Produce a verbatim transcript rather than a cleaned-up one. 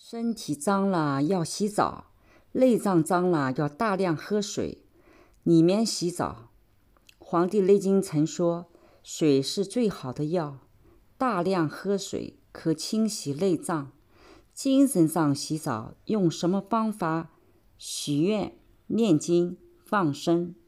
身体脏了要洗澡，内脏脏了要大量喝水，里面洗澡。《黄帝内经》曾说，水是最好的药，大量喝水可清洗内脏。精神上洗澡用什么方法？许愿、念经、放生。